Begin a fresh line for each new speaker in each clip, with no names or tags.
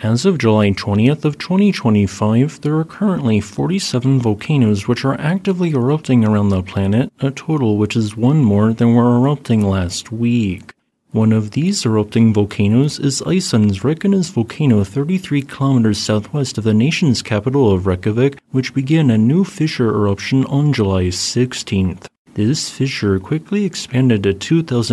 As of July 20th of 2025, there are currently 47 volcanoes which are actively erupting around the planet, a total which is one more than were erupting last week. One of these erupting volcanoes is Iceland's Reykjanes volcano 33 kilometers southwest of the nation's capital of Reykjavik, which began a new fissure eruption on July 16th. This fissure quickly expanded to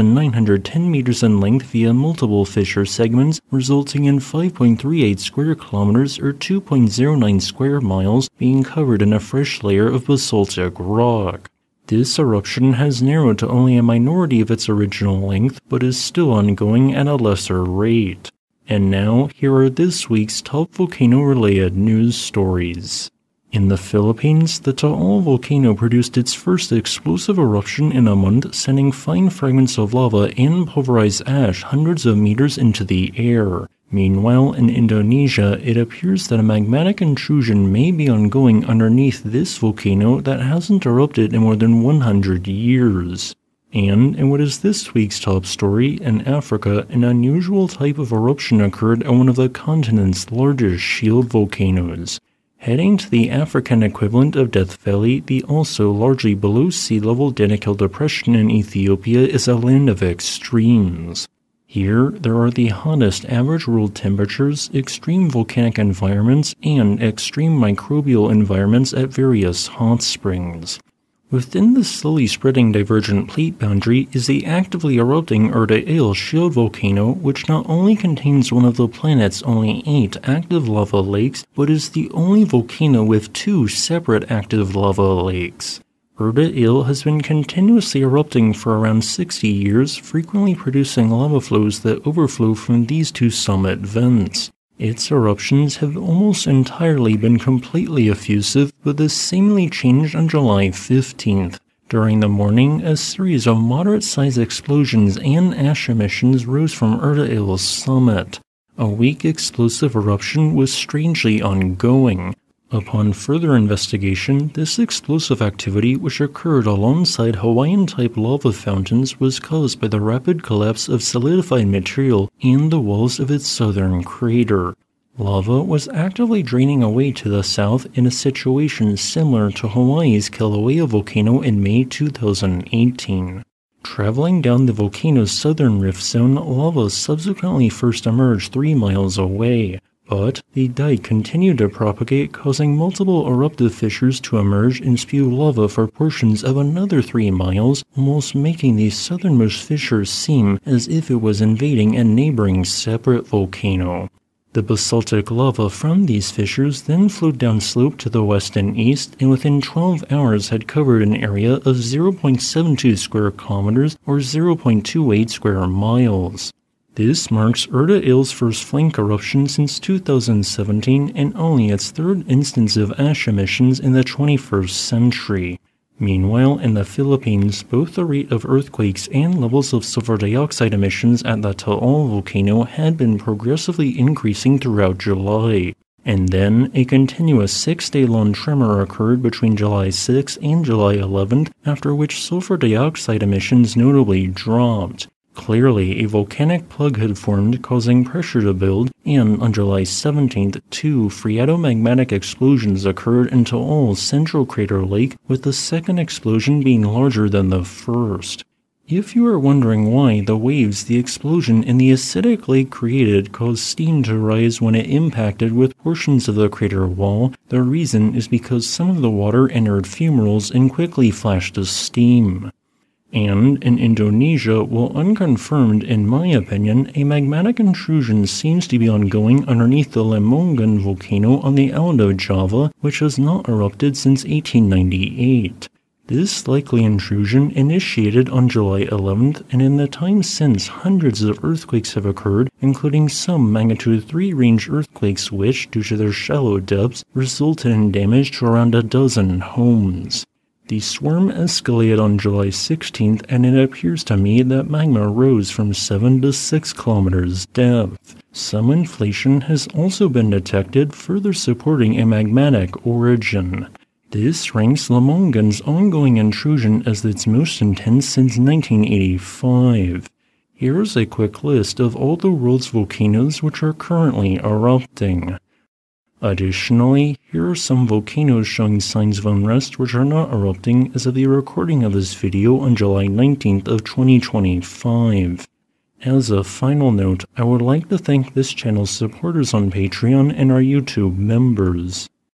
2,910 meters in length via multiple fissure segments, resulting in 5.38 square kilometers or 2.09 square miles being covered in a fresh layer of basaltic rock. This eruption has narrowed to only a minority of its original length, but is still ongoing at a lesser rate. And now, here are this week's top volcano-related news stories. In the Philippines, the Taal volcano produced its first explosive eruption in a month, sending fine fragments of lava and pulverized ash hundreds of meters into the air. Meanwhile, in Indonesia, it appears that a magmatic intrusion may be ongoing underneath this volcano that hasn't erupted in more than 100 years. And in what is this week's top story, in Africa, an unusual type of eruption occurred at one of the continent's largest shield volcanoes. Heading to the African equivalent of Death Valley, the also largely below sea level Danakil Depression in Ethiopia is a land of extremes. Here, there are the hottest average world temperatures, extreme volcanic environments, and extreme microbial environments at various hot springs. Within the slowly spreading divergent plate boundary is the actively erupting Erta Ale shield volcano, which not only contains one of the planet's only 8 active lava lakes, but is the only volcano with 2 separate active lava lakes. Erta Ale has been continuously erupting for around 60 years, frequently producing lava flows that overflow from these 2 summit vents. Its eruptions have almost entirely been completely effusive, but this seemingly changed on July 15th. During the morning, a series of moderate-sized explosions and ash emissions rose from Erta Ale's summit. A weak explosive eruption was strangely ongoing. Upon further investigation, this explosive activity, which occurred alongside Hawaiian-type lava fountains, was caused by the rapid collapse of solidified material in the walls of its southern crater. Lava was actively draining away to the south in a situation similar to Hawaii's Kilauea volcano in May 2018. Traveling down the volcano's southern rift zone, lava subsequently first emerged 3 miles away. But the dike continued to propagate, causing multiple eruptive fissures to emerge and spew lava for portions of another 3 miles, almost making the southernmost fissure seem as if it was invading a neighboring separate volcano. The basaltic lava from these fissures then flowed downslope to the west and east, and within 12 hours had covered an area of 0.72 square kilometers or 0.28 square miles. This marks Erta Ale's first flank eruption since 2017 and only its 3rd instance of ash emissions in the 21st century. Meanwhile, in the Philippines, both the rate of earthquakes and levels of sulfur dioxide emissions at the Taal volcano had been progressively increasing throughout July. And then, a continuous 6-day-long tremor occurred between July 6th and July 11th, after which sulfur dioxide emissions notably dropped. Clearly, a volcanic plug had formed, causing pressure to build, and on July 17th, 2 phreatomagmatic explosions occurred in Taal's central crater lake, with the second explosion being larger than the first. If you are wondering why the waves the explosion in the acidic lake created caused steam to rise when it impacted with portions of the crater wall, the reason is because some of the water entered fumaroles and quickly flashed to steam. And in Indonesia, while unconfirmed in my opinion, a magmatic intrusion seems to be ongoing underneath the Lamongan volcano on the island of Java, which has not erupted since 1898. This likely intrusion initiated on July 11th, and in the time since, hundreds of earthquakes have occurred, including some magnitude 3 range earthquakes which, due to their shallow depths, resulted in damage to around a dozen homes. The swarm escalated on July 16th, and it appears to me that magma rose from 7 to 6 kilometers depth. Some inflation has also been detected, further supporting a magmatic origin. This ranks Lamongan's ongoing intrusion as its most intense since 1985. Here's a quick list of all the world's volcanoes which are currently erupting. Additionally, here are some volcanoes showing signs of unrest which are not erupting as of the recording of this video on July 19th of 2025. As a final note, I would like to thank this channel's supporters on Patreon and our YouTube members.